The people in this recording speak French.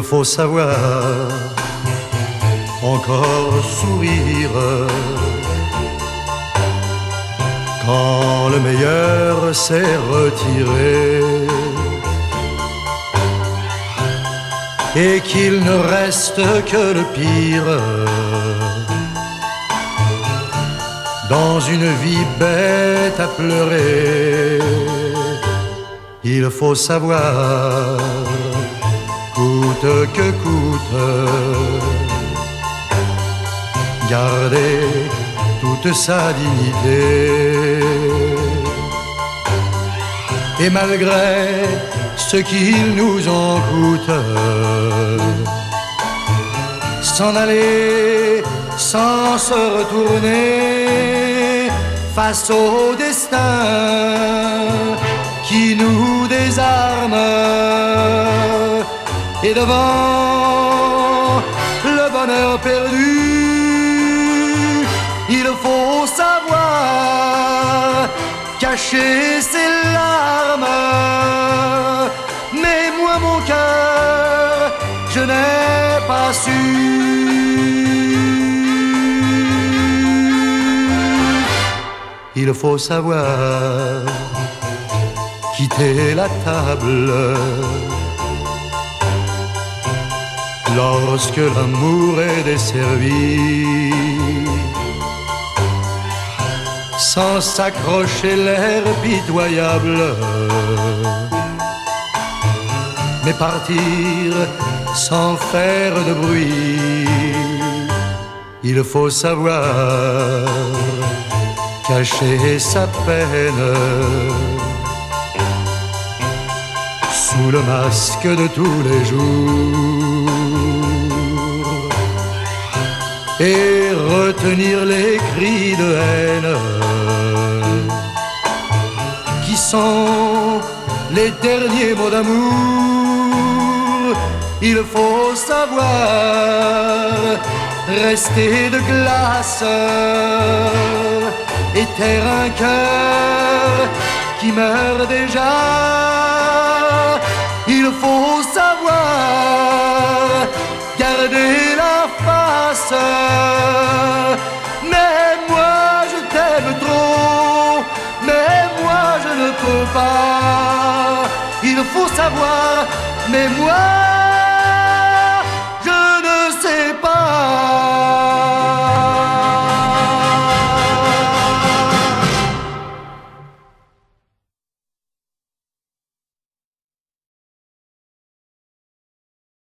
Il faut savoir encore sourire quand le meilleur s'est retiré et qu'il ne reste que le pire dans une vie bête à pleurer. Il faut savoir, coûte que coûte, garder toute sa dignité. Et malgré ce qu'il nous en coûte, s'en aller sans se retourner face au destin qui nous désarme. Et devant le bonheur perdu, il faut savoir cacher ses larmes. Mais moi mon cœur, je n'ai pas su. Il faut savoir quitter la table lorsque l'amour est desservi, sans s'accrocher l'air pitoyable, mais partir sans faire de bruit. Il faut savoir cacher sa peine sous le masque de tous les jours et retenir les cris de haine qui sont les derniers mots d'amour. Il faut savoir rester de glace et taire un cœur qui meurt déjà. Il faut savoir garder la face. Mais moi je t'aime trop, mais moi je ne peux pas. Il faut savoir, mais moi